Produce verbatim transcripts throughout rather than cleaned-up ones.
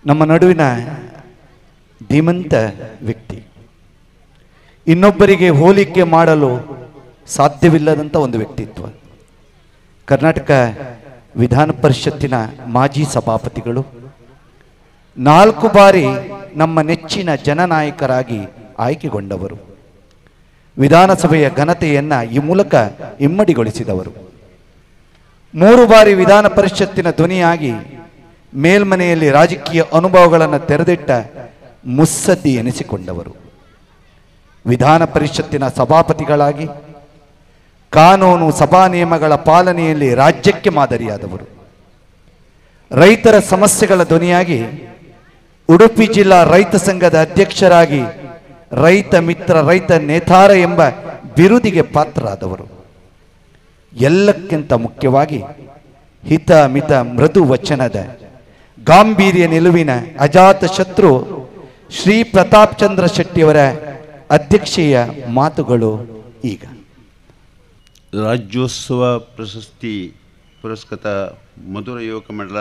ನಮ್ಮ ನಡುವಿನ ಧೀಮಂತ ವ್ಯಕ್ತಿ, ಇನ್ನೊಬ್ಬರಿಗೆ ಹೋಲಿಕೆ ಮಾಡಲು ಸಾಧ್ಯವಿಲ್ಲದಂಥ ಒಂದು ವ್ಯಕ್ತಿತ್ವ. ಕರ್ನಾಟಕ ವಿಧಾನ ಪರಿಷತ್ತಿನ ಮಾಜಿ ಸಭಾಪತಿಗಳು, ನಾಲ್ಕು ಬಾರಿ ನಮ್ಮ ನೆಚ್ಚಿನ ಜನನಾಯಕರಾಗಿ ಆಯ್ಕೆಗೊಂಡವರು, ವಿಧಾನಸಭೆಯ ಘನತೆಯನ್ನು ಈ ಮೂಲಕ ಇಮ್ಮಡಿಗೊಳಿಸಿದವರು, ಮೂರು ಬಾರಿ ವಿಧಾನ ಪರಿಷತ್ತಿನ ಧ್ವನಿಯಾಗಿ ಮೇಲ್ಮನೆಯಲ್ಲಿ ರಾಜಕೀಯ ಅನುಭವಗಳನ್ನು ತೆರೆದಿಟ್ಟ ಮುತ್ಸದ್ದಿ ಎನಿಸಿಕೊಂಡವರು, ವಿಧಾನ ಪರಿಷತ್ತಿನ ಸಭಾಪತಿಗಳಾಗಿ ಕಾನೂನು ಸಭಾ ನಿಯಮಗಳ ಪಾಲನೆಯಲ್ಲಿ ರಾಜ್ಯಕ್ಕೆ ಮಾದರಿಯಾದವರು, ರೈತರ ಸಮಸ್ಯೆಗಳ ಧ್ವನಿಯಾಗಿ ಉಡುಪಿ ಜಿಲ್ಲಾ ರೈತ ಸಂಘದ ಅಧ್ಯಕ್ಷರಾಗಿ ರೈತ ಮಿತ್ರ ರೈತ ನೇತಾರ ಎಂಬ ಬಿರುದಿಗೆ ಪಾತ್ರರಾದವರು, ಎಲ್ಲಕ್ಕಿಂತ ಮುಖ್ಯವಾಗಿ ಹಿತ ಮಿತ ಮೃದು ವಚನದ ಗಾಂಭೀರ್ಯ ನಿಲುವಿನ ಅಜಾತ ಶತ್ರು ಶ್ರೀ ಪ್ರತಾಪ್ ಚಂದ್ರ ಶೆಟ್ಟಿಯವರ ಅಧ್ಯಕ್ಷೀಯ ಮಾತುಗಳು ಈಗ. ರಾಜ್ಯೋತ್ಸವ ಪ್ರಶಸ್ತಿ ಪುರಸ್ಕೃತ ಮಧುರ ಯುವಕ ಮಂಡಲ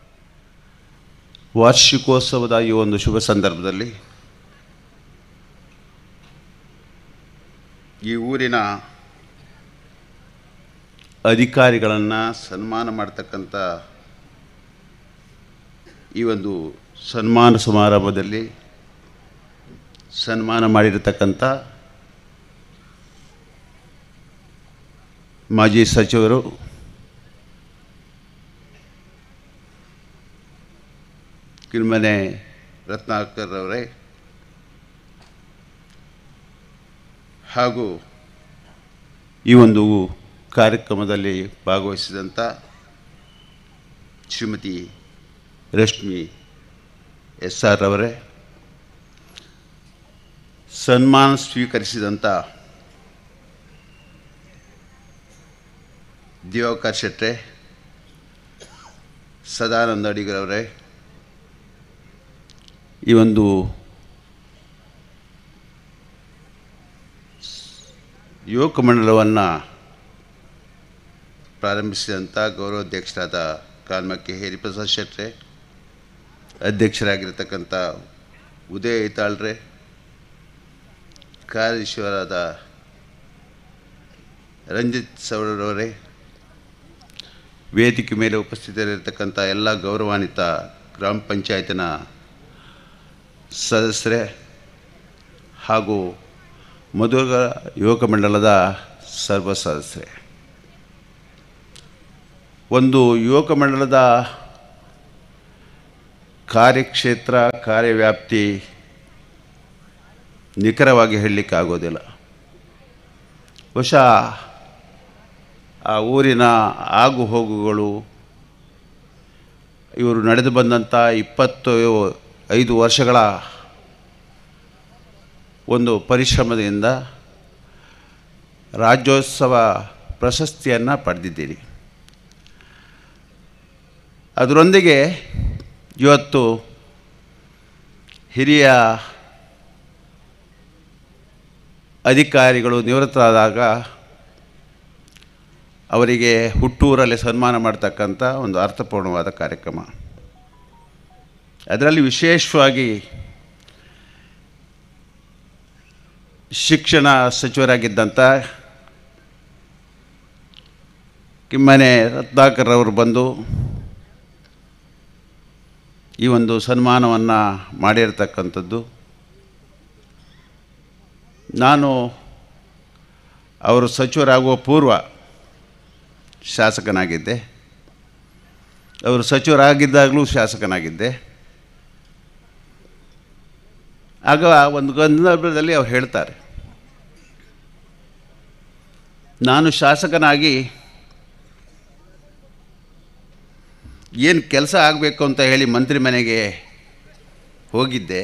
ವಾರ್ಷಿಕೋತ್ಸವದ ಈ ಒಂದು ಶುಭ ಸಂದರ್ಭದಲ್ಲಿ ಈ ಊರಿನ ಅಧಿಕಾರಿಗಳನ್ನು ಸನ್ಮಾನ ಮಾಡ್ತಕ್ಕಂಥ ಈ ಒಂದು ಸನ್ಮಾನ ಸಮಾರಂಭದಲ್ಲಿ ಸನ್ಮಾನ ಮಾಡಿರತಕ್ಕಂಥ ಮಾಜಿ ಸಚಿವರು, ಕಿಲ್ಮನೆ ರತ್ನಾಕರ್ ಅವರೇ ಹಾಗೂ ಈ ಒಂದು ಕಾರ್ಯಕ್ರಮದಲ್ಲಿ ಭಾಗವಹಿಸಿದಂಥ ಶ್ರೀಮತಿ ರಶ್ಮಿ ಎಸ್ ಆರ್ ಅವರೇ, ಸನ್ಮಾನ ಸ್ವೀಕರಿಸಿದಂಥ ದಿವಾಕರ್ ಶೆಟ್ಟೆ, ಸದಾನಂದ ಅಡಿಗರವರೇ, ಈ ಒಂದು ಯುವಕ ಮಂಡಲವನ್ನು ಪ್ರಾರಂಭಿಸಿದಂಥ ಗೌರವಾಧ್ಯಕ್ಷರಾದ ಕಾಲ್ಮಕ್ಕಿ ಹೇರಿಪ್ರಸಾದ್ ಶೆಟ್ರೆ, ಅಧ್ಯಕ್ಷರಾಗಿರ್ತಕ್ಕಂಥ ಉದಯ ಐತಾಳ್ರೆ, ಕಾರ್ಯಾಧ್ಯಕ್ಷರಾದ ರಂಜಿತ್ ಸವರವರೇ, ವೇದಿಕೆ ಮೇಲೆ ಉಪಸ್ಥಿತರಿರ್ತಕ್ಕಂಥ ಎಲ್ಲ ಗೌರವಾನ್ವಿತ ಗ್ರಾಮ ಪಂಚಾಯತಿನ ಸದಸ್ಯರೇ ಹಾಗೂ ಮಧುರ ಯುವಕ ಮಂಡಲದ ಸರ್ವ ಸದಸ್ಯರೇ, ಒಂದು ಯುವಕ ಮಂಡಲದ ಕಾರ್ಯಕ್ಷೇತ್ರ ಕಾರ್ಯವ್ಯಾಪ್ತಿ ನಿಖರವಾಗಿ ಹೇಳಲಿಕ್ಕೆ ಆಗೋದಿಲ್ಲ. ಬಹುಶಃ ಆ ಊರಿನ ಆಗು ಹೋಗುಗಳು, ಇವರು ನಡೆದು ಬಂದಂಥ ಇಪ್ಪತ್ತು ಐದು ವರ್ಷಗಳ ಒಂದು ಪರಿಶ್ರಮದಿಂದ ರಾಜ್ಯೋತ್ಸವ ಪ್ರಶಸ್ತಿಯನ್ನು ಪಡೆದಿದ್ದೀರಿ. ಅದರೊಂದಿಗೆ ಇವತ್ತು ಹಿರಿಯ ಅಧಿಕಾರಿಗಳು ನಿವೃತ್ತರಾದಾಗ ಅವರಿಗೆ ಹುಟ್ಟೂರಲ್ಲಿ ಸನ್ಮಾನ ಮಾಡ್ತಕ್ಕಂಥ ಒಂದು ಅರ್ಥಪೂರ್ಣವಾದ ಕಾರ್ಯಕ್ರಮ. ಅದರಲ್ಲಿ ವಿಶೇಷವಾಗಿ ಶಿಕ್ಷಣ ಸಚಿವರಾಗಿದ್ದಂಥ ಕಿಮ್ಮನೆ ರತ್ನಾಕರ್ ಅವರು ಬಂದು ಈ ಒಂದು ಸನ್ಮಾನವನ್ನು ಮಾಡಿರ್ತಕ್ಕಂಥದ್ದು, ನಾನು ಅವರು ಸಚಿವರಾಗುವ ಪೂರ್ವ ಶಾಸಕನಾಗಿದ್ದೆ, ಅವರು ಸಚಿವರಾಗಿದ್ದಾಗಲೂ ಶಾಸಕನಾಗಿದ್ದೆ. ಆಗ ಒಂದು ಸಂದರ್ಭದಲ್ಲಿ ಅವ್ರು ಹೇಳ್ತಾರೆ, ನಾನು ಶಾಸಕನಾಗಿ ಏನು ಕೆಲಸ ಆಗಬೇಕು ಅಂತ ಹೇಳಿ ಮಂತ್ರಿ ಮನೆಗೆ ಹೋಗಿದ್ದೆ,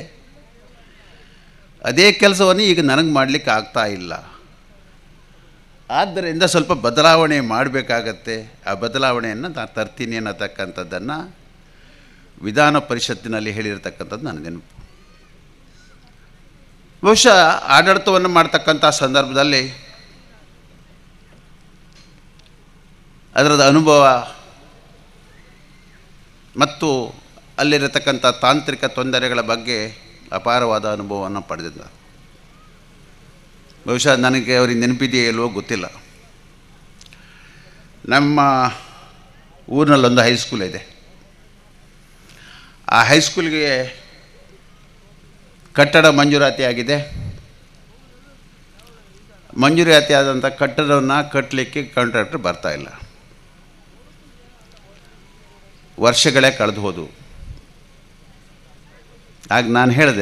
ಅದೇ ಕೆಲಸವನ್ನು ಈಗ ನನಗೆ ಮಾಡಲಿಕ್ಕೆ ಆಗ್ತಾ ಇಲ್ಲ. ಆದ್ದರಿಂದ ಸ್ವಲ್ಪ ಬದಲಾವಣೆ ಮಾಡಬೇಕಾಗತ್ತೆ, ಆ ಬದಲಾವಣೆಯನ್ನು ನಾನು ತರ್ತೀನಿ ಅನ್ನತಕ್ಕಂಥದ್ದನ್ನು ವಿಧಾನ ಪರಿಷತ್ತಿನಲ್ಲಿ ಹೇಳಿರ್ತಕ್ಕಂಥದ್ದು ನನ್ನ ನೆನಪು. ಬಹುಶಃ ಆಡಳಿತವನ್ನು ಮಾಡ್ತಕ್ಕಂಥ ಸಂದರ್ಭದಲ್ಲಿ ಅದರದ ಅನುಭವ ಮತ್ತು ಅಲ್ಲಿರತಕ್ಕಂಥ ತಾಂತ್ರಿಕ ತೊಂದರೆಗಳ ಬಗ್ಗೆ ಅಪಾರವಾದ ಅನುಭವವನ್ನು ಪಡೆದಿದ್ದ. ಬಹುಶಃ ನನಗೆ ಅವ್ರಿಗೆ ನೆನಪಿದೆಯೇ ಇಲ್ವೋ ಗೊತ್ತಿಲ್ಲ. ನಮ್ಮ ಊರಿನಲ್ಲೊಂದು ಹೈಸ್ಕೂಲ್ ಇದೆ. ಆ ಹೈಸ್ಕೂಲ್ಗೆ ಕಟ್ಟಡ ಮಂಜೂರಾತಿ ಆಗಿದೆ. ಮಂಜೂರಾತಿ ಆದಂಥ ಕಟ್ಟಡವನ್ನು ಕಟ್ಟಲಿಕ್ಕೆ ಕಾಂಟ್ರಾಕ್ಟರ್ ಬರ್ತಾಯಿಲ್ಲ. ವರ್ಷಗಳೇ ಕಳೆದು ಹೋದವು. ಆಗ ನಾನು ಹೇಳಿದೆ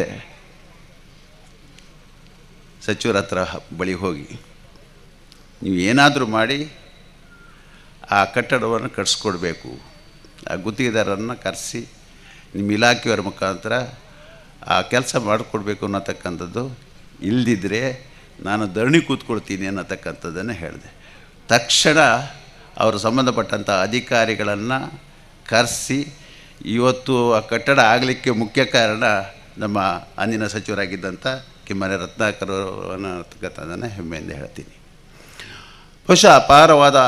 ಸಚಿವರ ಹತ್ರ ಬಳಿ ಹೋಗಿ, ನೀವು ಏನಾದರೂ ಮಾಡಿ ಆ ಕಟ್ಟಡವನ್ನು ಕಟ್ಸ್ಕೊಡ್ಬೇಕು, ಆ ಗುತ್ತಿಗೆದಾರರನ್ನು ಕರೆಸಿ ನಿಮ್ಮ ಇಲಾಖೆಯವರ ಮುಖಾಂತರ ಆ ಕೆಲಸ ಮಾಡಿಕೊಡ್ಬೇಕು ಅನ್ನತಕ್ಕಂಥದ್ದು. ಇಲ್ಲದಿದ್ದರೆ ನಾನು ಧರಣಿ ಕೂತ್ಕೊಳ್ತೀನಿ ಅನ್ನತಕ್ಕಂಥದ್ದನ್ನು ಹೇಳಿದೆ. ತಕ್ಷಣ ಅವರು ಸಂಬಂಧಪಟ್ಟಂಥ ಅಧಿಕಾರಿಗಳನ್ನು ಕರೆಸಿ ಇವತ್ತು ಆ ಕಟ್ಟಡ ಆಗಲಿಕ್ಕೆ ಮುಖ್ಯ ಕಾರಣ ನಮ್ಮ ಅಂದಿನ ಸಚಿವರಾಗಿದ್ದಂಥ ಕಿಮ್ಮನೆ ರತ್ನಾಕರ್ ಅನ್ನತಕ್ಕಂಥದ್ದನ್ನು ಹೆಮ್ಮೆಯಿಂದ ಹೇಳ್ತೀನಿ. ಬಹುಶಃ ಅಪಾರವಾದ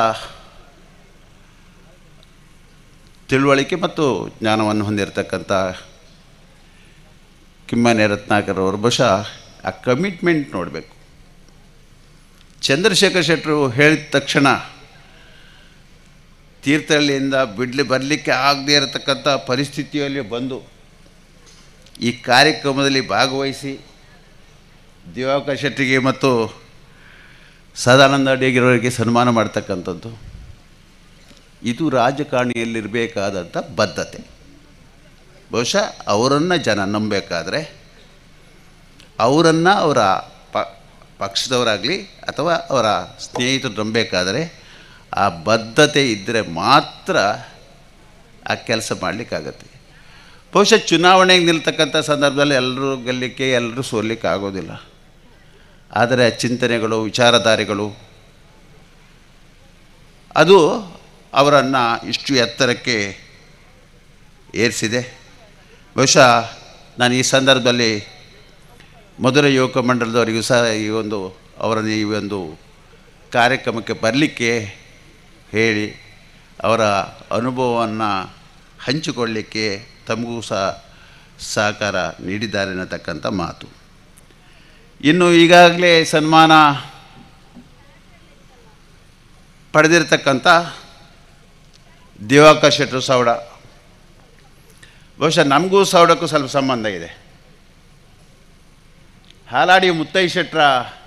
ತಿಳುವಳಿಕೆ ಮತ್ತು ಜ್ಞಾನವನ್ನು ಹೊಂದಿರತಕ್ಕಂಥ ಕಿಮ್ಮನೆ ರತ್ನಾಕರ್ ಅವರು ಬಹುಶಃ ಆ ಕಮಿಟ್ಮೆಂಟ್ ನೋಡಬೇಕು. ಚಂದ್ರಶೇಖರ್ ಶೆಟ್ಟರು ಹೇಳಿದ ತಕ್ಷಣ ತೀರ್ಥಹಳ್ಳಿಯಿಂದ ಬಿಡ್ಲಿ ಬರಲಿಕ್ಕೆ ಆಗದೇ ಇರತಕ್ಕಂಥ ಪರಿಸ್ಥಿತಿಯಲ್ಲಿ ಬಂದು ಈ ಕಾರ್ಯಕ್ರಮದಲ್ಲಿ ಭಾಗವಹಿಸಿ ದಿವಾಕರ್ ಶೆಟ್ಟಿಗೆ ಮತ್ತು ಸದಾನಂದ ಅಡಿಗರವರಿಗೆ ಸನ್ಮಾನ ಮಾಡ್ತಕ್ಕಂಥದ್ದು ಇದು ರಾಜಕಾರಣಿಯಲ್ಲಿರಬೇಕಾದಂಥ ಬದ್ಧತೆ. ಬಹುಶಃ ಅವರನ್ನು ಜನ ನಂಬಬೇಕಾದ್ರೆ, ಅವರನ್ನು ಅವರ ಪ ಪಕ್ಷದವರಾಗಲಿ ಅಥವಾ ಅವರ ಸ್ನೇಹಿತರು ನಂಬಬೇಕಾದ್ರೆ ಆ ಬದ್ಧತೆ ಇದ್ದರೆ ಮಾತ್ರ ಆ ಕೆಲಸ ಮಾಡಲಿಕ್ಕಾಗತ್ತೆ. ಬಹುಶಃ ಚುನಾವಣೆಗೆ ನಿಲ್ತಕ್ಕಂಥ ಸಂದರ್ಭದಲ್ಲಿ ಎಲ್ಲರೂ ಗೆಲ್ಲಲಿಕ್ಕೆ ಎಲ್ಲರೂ ಸೋಲಿಕ್ಕೆ ಆಗೋದಿಲ್ಲ. ಆದರೆ ಚಿಂತನೆಗಳು, ವಿಚಾರಧಾರೆಗಳು ಅದು ಅವರನ್ನು ಇಷ್ಟು ಎತ್ತರಕ್ಕೆ ಏರಿಸಿದೆ. ಬಹುಶಃ ನಾನು ಈ ಸಂದರ್ಭದಲ್ಲಿ ಮಧುರೈ ಯುವಕ ಮಂಡಲದವರಿಗೂ ಸಹ ಈ ಒಂದು ಅವರನ್ನು ಈ ಒಂದು ಕಾರ್ಯಕ್ರಮಕ್ಕೆ ಬರಲಿಕ್ಕೆ ಹೇಳಿ ಅವರ ಅನುಭವವನ್ನು ಹಂಚಿಕೊಳ್ಳಲಿಕ್ಕೆ ತಮಗೂ ಸಹ ಸಹಕಾರ ನೀಡಿದ್ದಾರೆ ಅನ್ನತಕ್ಕಂಥ ಮಾತು. ಇನ್ನು ಈಗಾಗಲೇ ಸನ್ಮಾನ ಪಡೆದಿರತಕ್ಕಂಥ ದಿವಾಕರ್ ಶೆಟ್ಟರು ಸೌಡ, ಬಹುಶಃ ನಮಗೂ ಸೌಡಕ್ಕೂ ಸ್ವಲ್ಪ ಸಂಬಂಧ ಇದೆ. ಹಾಲಾಡಿ ಮುತ್ತಯ್ಯ ಶೆಟ್ಟರ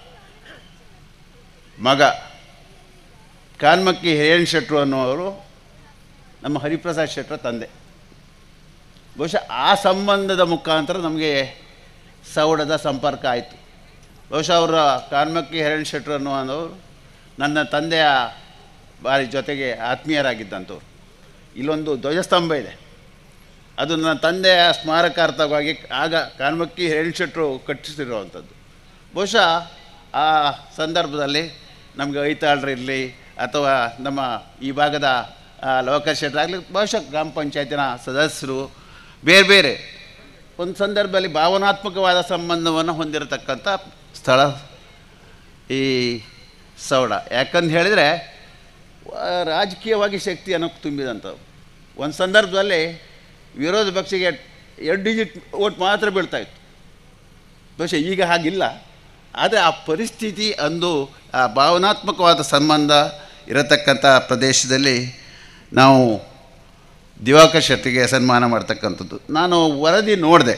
ಮಗ ಕಾನ್ಮಕ್ಕಿ ಹಿರೇಣ್ ಶೆಟ್ಟರು ಅನ್ನುವರು ನಮ್ಮ ಹರಿಪ್ರಸಾದ್ ಶೆಟ್ಟರ ತಂದೆ. ಬಹುಶಃ ಆ ಸಂಬಂಧದ ಮುಖಾಂತರ ನಮಗೆ ಸೌಡದ ಸಂಪರ್ಕ ಆಯಿತು. ಬಹುಶಃ ಅವರ ಕಾನ್ಮಕ್ಕಿ ಹಿರೇಣ್ ಶೆಟ್ಟರು ಅನ್ನುವರು ನನ್ನ ತಂದೆಯ ಬಾರಿ ಜೊತೆಗೆ ಆತ್ಮೀಯರಾಗಿದ್ದಂಥವ್ರು. ಇಲ್ಲೊಂದು ಧ್ವಜಸ್ತಂಭ ಇದೆ, ಅದು ನನ್ನ ತಂದೆಯ ಸ್ಮಾರಕಾರ್ಥವಾಗಿ ಆಗ ಕಾನ್ಮಕ್ಕಿ ಹಿರೇಣ್ ಶೆಟ್ಟರು ಕಟ್ಟಿಸಿರುವಂಥದ್ದು. ಬಹುಶಃ ಆ ಸಂದರ್ಭದಲ್ಲಿ ನಮಗೆ ಐತಾಳ್ರಿರಲಿ ಅಥವಾ ನಮ್ಮ ಈ ಭಾಗದ ಲೋಕೇಶ್ ಶೆಟ್ಟರಾಗಲಿ, ಬಹುಶಃ ಗ್ರಾಮ ಪಂಚಾಯತಿನ ಸದಸ್ಯರು ಬೇರೆ ಬೇರೆ ಒಂದು ಸಂದರ್ಭದಲ್ಲಿ ಭಾವನಾತ್ಮಕವಾದ ಸಂಬಂಧವನ್ನು ಹೊಂದಿರತಕ್ಕಂಥ ಸ್ಥಳ ಈ ಸೌಡ. ಯಾಕಂತ ಹೇಳಿದರೆ ರಾಜಕೀಯವಾಗಿ ಶಕ್ತಿಯನ್ನು ತುಂಬಿದಂಥವು. ಒಂದು ಸಂದರ್ಭದಲ್ಲಿ ವಿರೋಧ ಪಕ್ಷಕ್ಕೆ ಎರಡು ಡಿಜಿಟ್ ಓಟ್ ಮಾತ್ರ ಬೀಳ್ತಾಯಿತ್ತು. ಬಹುಶಃ ಈಗ ಹಾಗಿಲ್ಲ. ಆದರೆ ಆ ಪರಿಸ್ಥಿತಿ ಅಂದು ಆ ಭಾವನಾತ್ಮಕವಾದ ಸಂಬಂಧ ಇರತಕ್ಕಂಥ ಪ್ರದೇಶದಲ್ಲಿ ನಾವು ದಿವಾಕರ್ ಶೆಟ್ಟಿಗೆ ಸನ್ಮಾನ ಮಾಡ್ತಕ್ಕಂಥದ್ದು. ನಾನು ವರದಿ ನೋಡಿದೆ,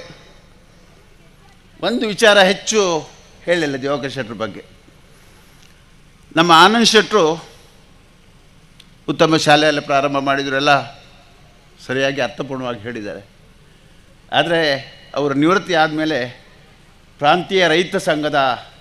ಒಂದು ವಿಚಾರ ಹೆಚ್ಚು ಹೇಳಿಲ್ಲ ದಿವಾಕರ್ ಶೆಟ್ಟರ ಬಗ್ಗೆ. ನಮ್ಮ ಆನಂದ್ ಶೆಟ್ಟರು ಉತ್ತಮ ಶಾಲೆಯಲ್ಲಿ ಪ್ರಾರಂಭ ಮಾಡಿದ್ರು, ಎಲ್ಲ ಸರಿಯಾಗಿ ಅರ್ಥಪೂರ್ಣವಾಗಿ ಹೇಳಿದ್ದಾರೆ. ಆದರೆ ಅವರು ನಿವೃತ್ತಿ ಆದಮೇಲೆ ಪ್ರಾಂತೀಯ ರೈತ ಸಂಘದ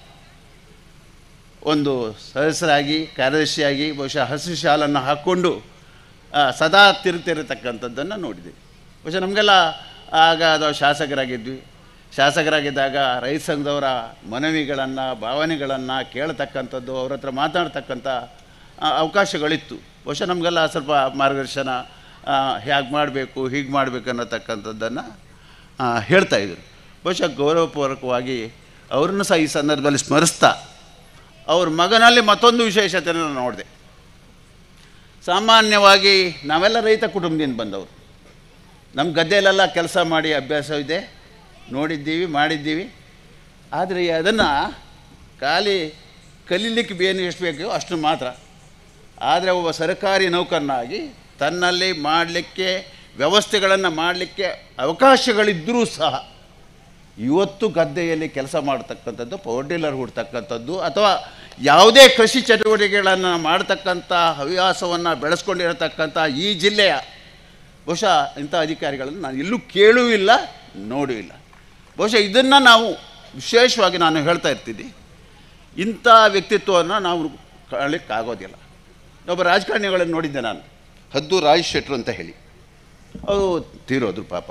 ಒಂದು ಸದಸ್ಯರಾಗಿ ಕಾರ್ಯದರ್ಶಿಯಾಗಿ ಬಹುಶಃ ಹಸಿರು ಶಾಲನ್ನು ಹಾಕ್ಕೊಂಡು ಸದಾ ತಿರುಗ್ತಿರತಕ್ಕಂಥದ್ದನ್ನು ನೋಡಿದ್ವಿ. ಬಹುಶಃ ನಮಗೆಲ್ಲ ಆಗ ಅದು ಶಾಸಕರಾಗಿದ್ವಿ. ಶಾಸಕರಾಗಿದ್ದಾಗ ರೈತ ಸಂಘದವರ ಮನವಿಗಳನ್ನು, ಭಾವನೆಗಳನ್ನು ಕೇಳತಕ್ಕಂಥದ್ದು, ಅವ್ರ ಹತ್ರ ಮಾತಾಡ್ತಕ್ಕಂಥ ಅವಕಾಶಗಳಿತ್ತು. ಬಹುಶಃ ನಮಗೆಲ್ಲ ಸ್ವಲ್ಪ ಮಾರ್ಗದರ್ಶನ, ಹೇಗೆ ಮಾಡಬೇಕು ಹೀಗೆ ಮಾಡಬೇಕು ಅನ್ನತಕ್ಕಂಥದ್ದನ್ನು ಹೇಳ್ತಾಯಿದ್ರು. ಬಹುಶಃ ಗೌರವಪೂರ್ವಕವಾಗಿ ಅವ್ರನ್ನೂ ಸಹ ಈ ಸಂದರ್ಭದಲ್ಲಿ ಸ್ಮರಿಸ್ತಾ, ಅವ್ರ ಮಗನಲ್ಲಿ ಮತ್ತೊಂದು ವಿಶೇಷತೆಯನ್ನು ನಾನು ನೋಡಿದೆ. ಸಾಮಾನ್ಯವಾಗಿ ನಾವೆಲ್ಲ ರೈತ ಕುಟುಂಬದಿಂದ ಬಂದವರು. ನಮ್ಮ ಗದ್ದೆಯಲ್ಲೆಲ್ಲ ಕೆಲಸ ಮಾಡಿ ಅಭ್ಯಾಸ ಇದೆ, ನೋಡಿದ್ದೀವಿ, ಮಾಡಿದ್ದೀವಿ. ಆದರೆ ಅದನ್ನು ಖಾಲಿ ಕಲೀಲಿಕ್ಕೆ ಬೇನು ಎಷ್ಟು ಬೇಕೋ ಅಷ್ಟು ಮಾತ್ರ. ಆದರೆ ಒಬ್ಬ ಸರ್ಕಾರಿ ನೌಕರನಾಗಿ ತನ್ನಲ್ಲಿ ಮಾಡಲಿಕ್ಕೆ ವ್ಯವಸ್ಥೆಗಳನ್ನು ಮಾಡಲಿಕ್ಕೆ ಅವಕಾಶಗಳಿದ್ದರೂ ಸಹ ಇವತ್ತು ಗದ್ದೆಯಲ್ಲಿ ಕೆಲಸ ಮಾಡ್ತಕ್ಕಂಥದ್ದು, ಪವರ್ ಡೀಲರ್ ಹುಡ್ತಕ್ಕಂಥದ್ದು ಅಥವಾ ಯಾವುದೇ ಕೃಷಿ ಚಟುವಟಿಕೆಗಳನ್ನು ಮಾಡ್ತಕ್ಕಂಥ ಹವ್ಯಾಸವನ್ನು ಬೆಳೆಸ್ಕೊಂಡಿರತಕ್ಕಂಥ ಈ ಜಿಲ್ಲೆಯ ಬಹುಶಃ ಇಂಥ ಅಧಿಕಾರಿಗಳನ್ನು ನಾನು ಎಲ್ಲೂ ಕೇಳೂ ಇಲ್ಲ, ನೋಡೂ ಇಲ್ಲ. ಬಹುಶಃ ಇದನ್ನು ನಾವು ವಿಶೇಷವಾಗಿ ನಾನು ಹೇಳ್ತಾ ಇರ್ತೀನಿ, ಇಂಥ ವ್ಯಕ್ತಿತ್ವವನ್ನು ನಾವು ಕಾಣಲಿಕ್ಕಾಗೋದಿಲ್ಲ. ಒಬ್ಬ ರಾಜಕಾರಣಿಗಳನ್ನು ನೋಡಿದ್ದೆ ನಾನು, ಹದ್ದು ರಾಜ್ ಶೆಟ್ರು ಅಂತ ಹೇಳಿ, ಅವರು ತೀರೋದ್ರು ಪಾಪ.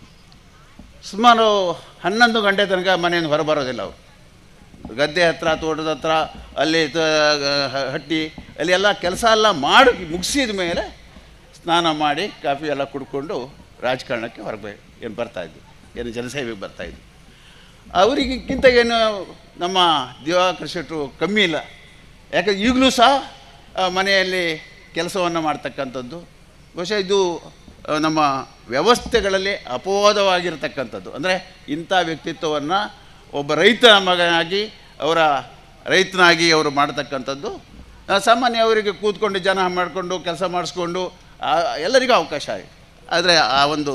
ಸುಮಾರು ಹನ್ನೊಂದು ಗಂಟೆ ತನಕ ಮನೆಯಿಂದ ಹೊರಬರೋದಿಲ್ಲ ಅವರು. ಗದ್ದೆ ಹತ್ರ, ತೋಟದ ಹತ್ರ, ಅಲ್ಲಿ ಹಟ್ಟಿ ಅಲ್ಲಿ ಎಲ್ಲ ಕೆಲಸ ಎಲ್ಲ ಮಾಡಿ ಮುಗಿಸಿದ ಮೇಲೆ ಸ್ನಾನ ಮಾಡಿ ಕಾಫಿ ಎಲ್ಲ ಕುಡ್ಕೊಂಡು ರಾಜಕಾರಣಕ್ಕೆ ಹೊರಗೆ ಏನು ಬರ್ತಾಯಿದ್ವಿ, ಏನು ಜನಸೇವೆಗೆ ಬರ್ತಾಯಿದ್ವಿ. ಅವರಿಗಿಂತ ಏನು ನಮ್ಮ ದಿವಾಕರ್ ಶೆಟ್ಟರು ಕಮ್ಮಿ ಇಲ್ಲ. ಯಾಕಂದ್ರೆ ಈಗಲೂ ಸಹ ಮನೆಯಲ್ಲಿ ಕೆಲಸವನ್ನು ಮಾಡ್ತಕ್ಕಂಥದ್ದು. ಬಹುಶಃ ಇದು ನಮ್ಮ ವ್ಯವಸ್ಥೆಗಳಲ್ಲಿ ಅಪವಾದವಾಗಿರ್ತಕ್ಕಂಥದ್ದು. ಅಂದರೆ ಇಂಥ ವ್ಯಕ್ತಿತ್ವವನ್ನು ಒಬ್ಬ ರೈತನ ಮಗನಾಗಿ, ಅವರ ರೈತನಾಗಿ ಅವರು ಮಾಡ್ತಕ್ಕಂಥದ್ದು. ಸಾಮಾನ್ಯ ಅವರಿಗೆ ಕೂತ್ಕೊಂಡು ಜನ ಮಾಡಿಕೊಂಡು ಕೆಲಸ ಮಾಡಿಸ್ಕೊಂಡು ಎಲ್ಲರಿಗೂ ಅವಕಾಶ ಆಗಿದೆ. ಆದರೆ ಆ ಒಂದು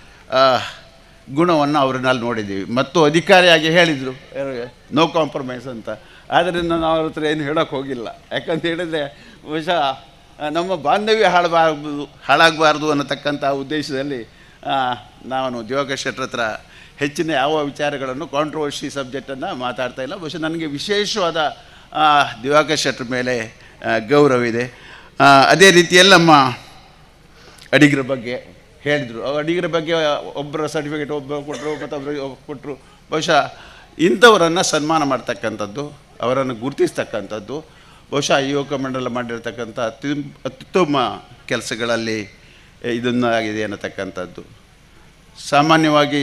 ಗುಣವನ್ನು ಅವ್ರನ್ನಲ್ಲಿ ನೋಡಿದ್ದೀವಿ. ಮತ್ತು ಅಧಿಕಾರಿಯಾಗಿ ಹೇಳಿದರು ನೋ ಕಾಂಪ್ರಮೈಸ್ ಅಂತ. ಆದ್ದರಿಂದ ನಾವು ಅವ್ರ ಹತ್ರ ಏನು ಹೇಳೋಕ್ಕೆ ಹೋಗಿಲ್ಲ. ಯಾಕಂತ ಹೇಳಿದರೆ ಬಹುಶಃ ನಮ್ಮ ಬಾಂಧವ್ಯ ಹಾಳಬಾರ್ದು ಹಾಳಾಗಬಾರ್ದು ಅನ್ನತಕ್ಕಂಥ ಉದ್ದೇಶದಲ್ಲಿ ನಾನು ದಿವಾಕರ್ ಶೆಟ್ಟರ್ ಹತ್ರ ಹೆಚ್ಚಿನ ಯಾವ ವಿಚಾರಗಳನ್ನು ಕಾಂಟ್ರವರ್ಸಿ ಸಬ್ಜೆಕ್ಟನ್ನು ಮಾತಾಡ್ತಾ ಇಲ್ಲ. ಬಹುಶಃ ನನಗೆ ವಿಶೇಷವಾದ ದಿವಾಕರ್ ಶೆಟ್ಟರ್ ಮೇಲೆ ಗೌರವ ಇದೆ. ಅದೇ ರೀತಿಯಲ್ಲಿ ನಮ್ಮ ಅಡಿಗರ ಬಗ್ಗೆ ಹೇಳಿದರು. ಅಡಿಗರ ಬಗ್ಗೆ ಒಬ್ಬರ ಸರ್ಟಿಫಿಕೇಟ್ ಒಬ್ಬರು ಕೊಟ್ಟರು, ಮತ್ತೊಬ್ಬರು ಕೊಟ್ಟರು. ಬಹುಶಃ ಇಂಥವರನ್ನು ಸನ್ಮಾನ ಮಾಡ್ತಕ್ಕಂಥದ್ದು, ಅವರನ್ನು ಗುರುತಿಸ್ತಕ್ಕಂಥದ್ದು ಬಹುಶಃ ಯುವಕ ಮಂಡಲ ಮಾಡಿರ್ತಕ್ಕಂಥ ಅತ್ಯು ಅತ್ಯುತ್ತಮ ಕೆಲಸಗಳಲ್ಲಿ ಇದನ್ನಾಗಿದೆ ಅನ್ನತಕ್ಕಂಥದ್ದು. ಸಾಮಾನ್ಯವಾಗಿ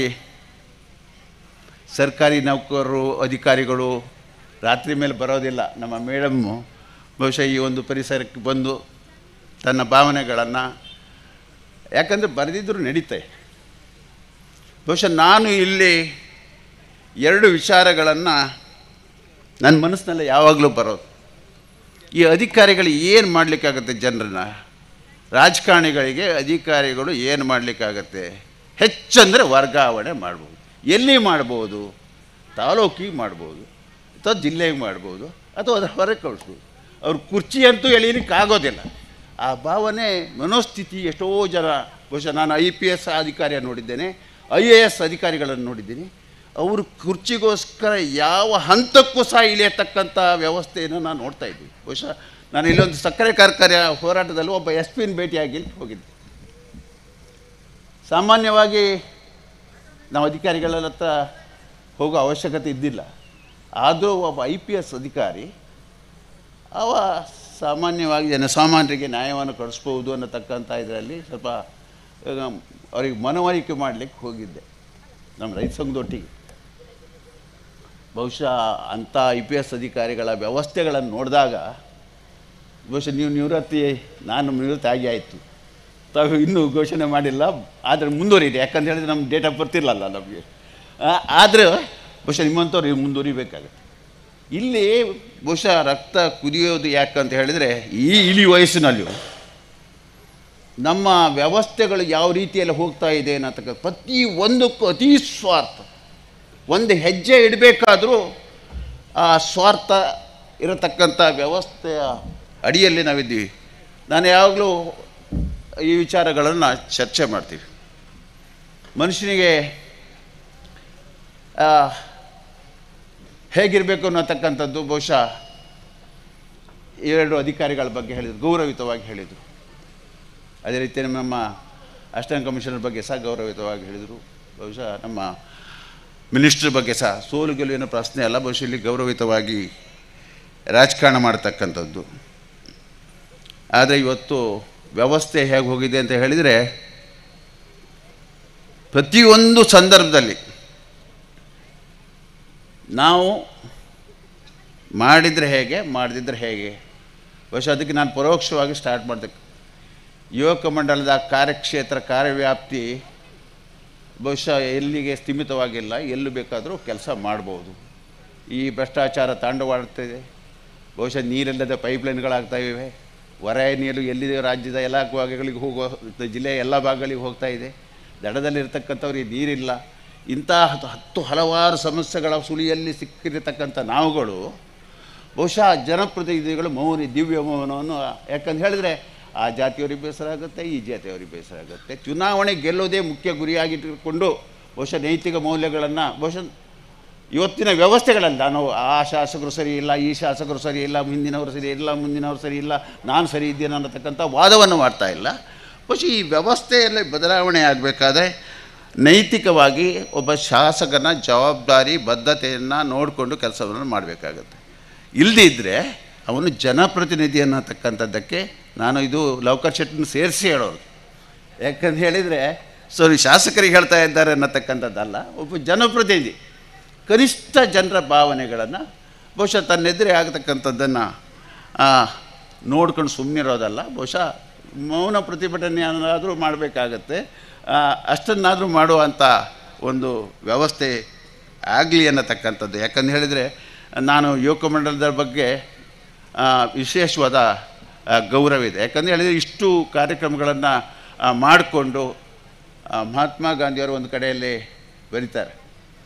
ಸರ್ಕಾರಿ ನೌಕರರು, ಅಧಿಕಾರಿಗಳು ರಾತ್ರಿ ಮೇಲೆ ಬರೋದಿಲ್ಲ. ನಮ್ಮ ಮೇಡಮ್ಮು ಬಹುಶಃ ಈ ಒಂದು ಪರಿಸರಕ್ಕೆ ಬಂದು ತನ್ನ ಭಾವನೆಗಳನ್ನು, ಯಾಕಂದರೆ ಬರೆದಿದ್ದರೂ ನಡೀತೆ. ಬಹುಶಃ ನಾನು ಇಲ್ಲಿ ಎರಡು ವಿಚಾರಗಳನ್ನು ನನ್ನ ಮನಸ್ಸಿನಲ್ಲಿ ಯಾವಾಗಲೂ ಬರೋದು. ಈ ಅಧಿಕಾರಿಗಳು ಏನು ಮಾಡಲಿಕ್ಕಾಗತ್ತೆ ಜನರನ್ನ? ರಾಜಕಾರಣಿಗಳಿಗೆ ಅಧಿಕಾರಿಗಳು ಏನು ಮಾಡಲಿಕ್ಕಾಗತ್ತೆ? ಹೆಚ್ಚಂದರೆ ವರ್ಗಾವಣೆ ಮಾಡ್ಬೋದು. ಎಲ್ಲಿ ಮಾಡ್ಬೋದು? ತಾಲೂಕಿಗೆ ಮಾಡ್ಬೋದು, ಅಥವಾ ಜಿಲ್ಲೆಗೆ ಮಾಡ್ಬೋದು, ಅಥವಾ ಅದರ ಹೊರಗೆ ಕಳಿಸ್ಬೋದು. ಅವ್ರ ಕುರ್ಚಿ ಅಂತೂ ಎಳೀಲಿಕ್ಕಾಗೋದಿಲ್ಲ. ಆ ಭಾವನೆ, ಮನೋಸ್ಥಿತಿ ಎಷ್ಟೋ ಜನ, ಬಹುಶಃ ನಾನು ಐ ಪಿ ಎಸ್ ಅಧಿಕಾರಿಯ ನೋಡಿದ್ದೇನೆ, ಐ ಎ ಎಸ್ ಅಧಿಕಾರಿಗಳನ್ನು ನೋಡಿದ್ದೀನಿ. ಅವರು ಕುರ್ಚಿಗೋಸ್ಕರ ಯಾವ ಹಂತಕ್ಕೂ ಸಹ ಇಳಿಯತಕ್ಕಂಥ ವ್ಯವಸ್ಥೆಯನ್ನು ನಾನು ನೋಡ್ತಾ ಇದ್ದೀನಿ. ಬಹುಶಃ ನಾನು ಇಲ್ಲೊಂದು ಸಕ್ಕರೆ ಕಾರ್ಖಾನೆ ಹೋರಾಟದಲ್ಲಿ ಒಬ್ಬ ಎಸ್ ಪಿನ ಭೇಟಿಯಾಗಿ ಹೋಗಿದ್ದೆ. ಸಾಮಾನ್ಯವಾಗಿ ನಾವು ಅಧಿಕಾರಿಗಳ ಹತ್ರ ಹೋಗೋ ಅವಶ್ಯಕತೆ ಇದ್ದಿಲ್ಲ. ಆದರೂ ಒಬ್ಬ ಐ ಪಿ ಎಸ್ ಅಧಿಕಾರಿ ಅವ ಸಾಮಾನ್ಯವಾಗಿ ಜನಸಾಮಾನ್ಯರಿಗೆ ನ್ಯಾಯವನ್ನು ಕೊಡಿಸ್ಬೋದು ಅನ್ನತಕ್ಕಂಥ ಇದರಲ್ಲಿ ಸ್ವಲ್ಪ ಅವ್ರಿಗೆ ಮನವರಿಕೆ ಮಾಡಲಿಕ್ಕೆ ಹೋಗಿದ್ದೆ ನಮ್ಮ ರೈತ ಸಂಘದೊಟ್ಟಿಗೆ. ಬಹುಶಃ ಅಂಥ ಐ ಪಿ ಎಸ್ ಅಧಿಕಾರಿಗಳ ವ್ಯವಸ್ಥೆಗಳನ್ನು ನೋಡಿದಾಗ ಬಹುಶಃ ನೀವು ನಿವೃತ್ತಿ, ನಾನು ನಿವೃತ್ತಿ ಆಗಿ ಆಯಿತು, ತಾವು ಇನ್ನೂ ಘೋಷಣೆ ಮಾಡಿಲ್ಲ, ಆದರೆ ಮುಂದುವರಿದೆ. ಯಾಕಂತ ಹೇಳಿದ್ರೆ ನಮ್ಮ ಡೇಟ್ ಆಫ್ ಬರ್ತ್ ಇಲ್ಲಲ್ಲ ನಮಗೆ. ಆದರೆ ಬಹುಶಃ ನಿಮ್ಮಂಥವ್ರು ಮುಂದುವರಿಬೇಕಾಗತ್ತೆ. ಇಲ್ಲಿ ಬಹುಶಃ ರಕ್ತ ಕುದಿಯೋದು ಯಾಕಂತ ಹೇಳಿದರೆ, ಈ ಇಳಿ ವಯಸ್ಸಿನಲ್ಲಿ ನಮ್ಮ ವ್ಯವಸ್ಥೆಗಳು ಯಾವ ರೀತಿಯಲ್ಲಿ ಹೋಗ್ತಾ ಇದೆ ಅನ್ನತಕ್ಕ ಪ್ರತಿ ಒಂದಕ್ಕೂ ಅತಿ ಸ್ವಾರ್ಥ. ಒಂದು ಹೆಜ್ಜೆ ಇಡಬೇಕಾದರೂ ಆ ಸ್ವಾರ್ಥ ಇರತಕ್ಕಂಥ ವ್ಯವಸ್ಥೆಯ ಅಡಿಯಲ್ಲಿ ನಾವಿದ್ದೀವಿ. ನಾನು ಯಾವಾಗಲೂ ಈ ವಿಚಾರಗಳನ್ನು ಚರ್ಚೆ ಮಾಡ್ತೀವಿ. ಮನುಷ್ಯನಿಗೆ ಹೇಗಿರಬೇಕು ಅನ್ನತಕ್ಕಂಥದ್ದು ಬಹುಶಃ ಎರಡು ಅಧಿಕಾರಿಗಳ ಬಗ್ಗೆ ಹೇಳಿದರು, ಗೌರವಿತವಾಗಿ ಹೇಳಿದರು. ಅದೇ ರೀತಿ ನಮ್ಮ ಅಸಿಸ್ಟೆಂಟ್ ಕಮಿಷನರ್ ಬಗ್ಗೆ ಸಹ ಗೌರವಿತವಾಗಿ ಹೇಳಿದರು. ಬಹುಶಃ ನಮ್ಮ ಮಿನಿಸ್ಟ್ರ್ ಬಗ್ಗೆ ಸಹ ಸೋಲು ಗೆಲುವಿನ ಪ್ರಶ್ನೆ ಅಲ್ಲ, ಬಹುಶಃ ಇಲ್ಲಿ ಗೌರವಿತವಾಗಿ ರಾಜಕಾರಣ ಮಾಡ್ತಕ್ಕಂಥದ್ದು. ಆದರೆ ಇವತ್ತು ವ್ಯವಸ್ಥೆ ಹೇಗೆ ಹೋಗಿದೆ ಅಂತ ಹೇಳಿದರೆ, ಪ್ರತಿಯೊಂದು ಸಂದರ್ಭದಲ್ಲಿ ನಾವು ಮಾಡಿದರೆ ಹೇಗೆ, ಮಾಡದಿದ್ದರೆ ಹೇಗೆ. ಬಹುಶಃ ಅದಕ್ಕೆ ನಾನು ಪರೋಕ್ಷವಾಗಿ ಸ್ಟಾರ್ಟ್ ಮಾಡಿದೆ. ಯುವಕ ಮಂಡಲದ ಕಾರ್ಯಕ್ಷೇತ್ರ ಕಾರ್ಯವ್ಯಾಪ್ತಿ ಬಹುಶಃ ಎಲ್ಲಿಗೆ ಸ್ಥಿಮಿತವಾಗಿಲ್ಲ, ಎಲ್ಲೂ ಬೇಕಾದರೂ ಕೆಲಸ ಮಾಡ್ಬೋದು. ಈ ಭ್ರಷ್ಟಾಚಾರ ತಾಂಡವಾಡ್ತಿದೆ. ಬಹುಶಃ ನೀರಿಲ್ಲದೆ ಪೈಪ್ಲೈನ್ಗಳಾಗ್ತಾಯಿವೆ. ಹೊರ ನೀರು ಎಲ್ಲಿದೆ ರಾಜ್ಯದ ಎಲ್ಲ ಭಾಗಗಳಿಗೆ ಹೋಗೋ, ಜಿಲ್ಲೆಯ ಎಲ್ಲ ಭಾಗಗಳಿಗೆ ಹೋಗ್ತಾ ಇದೆ. ದಡದಲ್ಲಿರ್ತಕ್ಕಂಥವ್ರಿಗೆ ನೀರಿಲ್ಲ. ಇಂಥ ಹತ್ತು ಹತ್ತು ಹಲವಾರು ಸಮಸ್ಯೆಗಳ ಸುಳಿಯಲ್ಲಿ ಸಿಕ್ಕಿರತಕ್ಕಂಥ ನಾವುಗಳು ಬಹುಶಃ ಜನಪ್ರತಿನಿಧಿಗಳು ಮೌನ ದಿವ್ಯ ಮೌನವನ್ನು, ಯಾಕಂತ ಹೇಳಿದ್ರೆ ಆ ಜಾತಿಯವರಿಗೆ ಬೇಸರ ಆಗುತ್ತೆ, ಈ ಜಾತಿಯವರಿಗೆ ಬೇಸರ ಆಗುತ್ತೆ. ಚುನಾವಣೆ ಗೆಲ್ಲೋದೇ ಮುಖ್ಯ ಗುರಿಯಾಗಿಟ್ಟುಕೊಂಡು ಬಹುಶಃ ನೈತಿಕ ಮೌಲ್ಯಗಳನ್ನು ಬಹುಶಃ ಇವತ್ತಿನ ವ್ಯವಸ್ಥೆಗಳಲ್ಲಿ ನಾನು ಆ ಶಾಸಕರು ಸರಿ ಇಲ್ಲ, ಈ ಶಾಸಕರು ಸರಿ ಇಲ್ಲ, ಹಿಂದಿನವರು ಸರಿ ಇಲ್ಲ, ಮುಂದಿನವರು ಸರಿ ಇಲ್ಲ, ನಾನು ಸರಿ ಇದ್ದೇನೆ ಅನ್ನತಕ್ಕಂಥ ವಾದವನ್ನು ಮಾಡ್ತಾ ಇಲ್ಲ. ಬಹುಶಃ ಈ ವ್ಯವಸ್ಥೆಯಲ್ಲಿ ಬದಲಾವಣೆ ಆಗಬೇಕಾದ್ರೆ ನೈತಿಕವಾಗಿ ಒಬ್ಬ ಶಾಸಕನ ಜವಾಬ್ದಾರಿ ಬದ್ಧತೆಯನ್ನು ನೋಡಿಕೊಂಡು ಕೆಲಸವನ್ನು ಮಾಡಬೇಕಾಗತ್ತೆ. ಇಲ್ಲದಿದ್ದರೆ ಅವನು ಜನಪ್ರತಿನಿಧಿ ಅನ್ನತಕ್ಕಂಥದ್ದಕ್ಕೆ ನಾನು ಇದು ಲವಕರ್ ಶೆಟ್ಟನ್ನು ಸೇರಿಸಿ ಹೇಳೋದು. ಯಾಕಂತ ಹೇಳಿದರೆ ಸರಿ ಶಾಸಕರಿಗೆ ಹೇಳ್ತಾ ಇದ್ದಾರೆ ಅನ್ನತಕ್ಕಂಥದ್ದಲ್ಲ, ಒಬ್ಬ ಜನಪ್ರತಿನಿಧಿ ಕನಿಷ್ಠ ಜನರ ಭಾವನೆಗಳನ್ನು ಬಹುಶಃ ತನ್ನೆದುರೇ ಆಗತಕ್ಕಂಥದ್ದನ್ನು ನೋಡ್ಕೊಂಡು ಸುಮ್ಮನಿರೋದಲ್ಲ, ಬಹುಶಃ ಮೌನ ಪ್ರತಿಭಟನೆಯನ್ನಾದರೂ ಮಾಡಬೇಕಾಗತ್ತೆ. ಅಷ್ಟನ್ನಾದರೂ ಮಾಡುವಂಥ ಒಂದು ವ್ಯವಸ್ಥೆ ಆಗಲಿ ಅನ್ನತಕ್ಕಂಥದ್ದು. ಯಾಕಂತ ಹೇಳಿದರೆ ನಾನು ಯುವಕ ಮಂಡಲದ ಬಗ್ಗೆ ವಿಶೇಷವಾದ ಗೌರವ ಇದೆ. ಯಾಕಂತ ಹೇಳಿದರೆ ಇಷ್ಟು ಕಾರ್ಯಕ್ರಮಗಳನ್ನು ಮಾಡಿಕೊಂಡು ಮಹಾತ್ಮ ಗಾಂಧಿಯವರು ಒಂದು ಕಡೆಯಲ್ಲಿ ಬರೀತಾರೆ,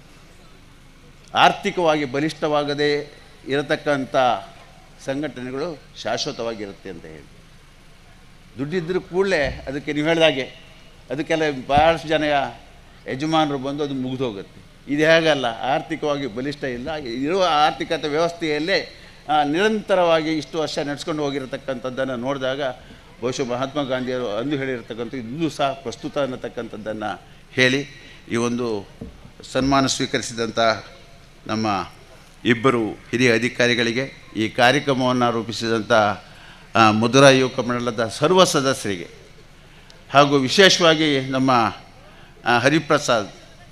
ಆರ್ಥಿಕವಾಗಿ ಬಲಿಷ್ಠವಾಗದೇ ಇರತಕ್ಕಂಥ ಸಂಘಟನೆಗಳು ಶಾಶ್ವತವಾಗಿರುತ್ತೆ ಅಂತ ಹೇಳಿ. ದುಡ್ಡಿದ್ದರೂ ಕೂಡಲೇ ಅದಕ್ಕೆ ನೀವು ಹೇಳಿದಾಗೆ ಅದಕ್ಕೆಲ್ಲ ಭಾಳಷ್ಟು ಜನ ಯಜಮಾನರು ಬಂದು ಅದು ಮುಗಿದೋಗುತ್ತೆ. ಇದು ಹೇಗಲ್ಲ, ಆರ್ಥಿಕವಾಗಿ ಬಲಿಷ್ಠ ಇಲ್ಲ, ಇರುವ ಆರ್ಥಿಕತೆ ವ್ಯವಸ್ಥೆಯಲ್ಲೇ ನಿರಂತರವಾಗಿ ಇಷ್ಟು ವರ್ಷ ನಡೆಸ್ಕೊಂಡು ಹೋಗಿರತಕ್ಕಂಥದ್ದನ್ನು ನೋಡಿದಾಗ ಬಹುಶಃ ಮಹಾತ್ಮ ಗಾಂಧಿಯವರು ಅಂದು ಹೇಳಿರ್ತಕ್ಕಂಥ ಇದು ಸಹ ಪ್ರಸ್ತುತ ಅನ್ನತಕ್ಕಂಥದ್ದನ್ನು ಹೇಳಿ ಈ ಒಂದು ಸನ್ಮಾನ ಸ್ವೀಕರಿಸಿದಂಥ ನಮ್ಮ ಇಬ್ಬರು ಹಿರಿಯ ಅಧಿಕಾರಿಗಳಿಗೆ, ಈ ಕಾರ್ಯಕ್ರಮವನ್ನು ರೂಪಿಸಿದಂಥ ಮಧುರ ಯುವಕ ಮಂಡಲದ ಸರ್ವ ಸದಸ್ಯರಿಗೆ ಹಾಗೂ ವಿಶೇಷವಾಗಿ ನಮ್ಮ ಹರಿಪ್ರಸಾದ್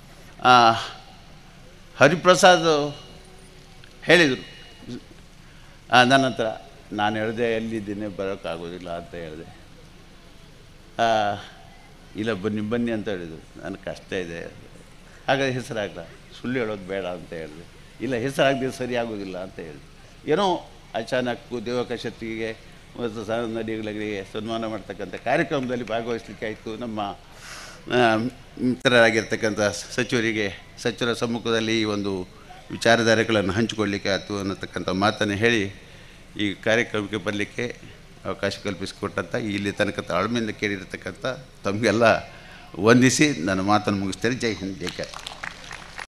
ಹರಿಪ್ರಸಾದ್ ಹೇಳಿದರು ನನ್ನ ಹತ್ರ, ನಾನು ಹೇಳಿದೆ ಎಲ್ಲಿದ್ದೀನಿ ಬರೋಕ್ಕಾಗೋದಿಲ್ಲ ಅಂತ ಹೇಳಿದೆ. ಇಲ್ಲ ಬನ್ನಿ ಬನ್ನಿ ಅಂತ ಹೇಳಿದರು. ನನಗೆ ಕಷ್ಟ ಇದೆ, ಹಾಗಾದರೆ ಹೆಸರಾಗಲ್ಲ, ಸುಳ್ಳು ಹೇಳೋದು ಬೇಡ ಅಂತ ಹೇಳಿದೆ. ಇಲ್ಲ ಹೆಸರಾಗದೆ ಸರಿ ಆಗೋದಿಲ್ಲ ಅಂತ ಹೇಳಿದೆ. ಏನೋ ಅಚಾನಕ್ಕು ದೇವಕ ಶೆಟ್ಟಿಗೆ ಮತ್ತು ನದಿಗಳಿಗೆ ಸನ್ಮಾನ ಮಾಡ್ತಕ್ಕಂಥ ಕಾರ್ಯಕ್ರಮದಲ್ಲಿ ಭಾಗವಹಿಸಲಿಕ್ಕೆ ಆಯಿತು. ನಮ್ಮ ಮಿತ್ರರಾಗಿರ್ತಕ್ಕಂಥ ಸಚಿವರಿಗೆ ಸಚಿವರ ಸಮ್ಮುಖದಲ್ಲಿ ಈ ಒಂದು ವಿಚಾರಧಾರೆಗಳನ್ನು ಹಂಚಿಕೊಳ್ಳಲಿಕ್ಕೆ ಆಯಿತು ಅನ್ನತಕ್ಕಂಥ ಮಾತನ್ನು ಹೇಳಿ ಈ ಕಾರ್ಯಕ್ರಮಕ್ಕೆ ಬರಲಿಕ್ಕೆ ಅವಕಾಶ ಕಲ್ಪಿಸಿಕೊಟ್ಟಂಥ ಇಲ್ಲಿ ತನಕ ತಾಳ್ಮೆಯಿಂದ ಕೇಳಿರ್ತಕ್ಕಂಥ ತಮಗೆಲ್ಲ ವಂದಿಸಿ ನನ್ನ ಮಾತನ್ನು ಮುಗಿಸ್ತೇನೆ. ಜೈ ಹಿಂದ್, ಜೈ ಕರ್ನಾಟಕ.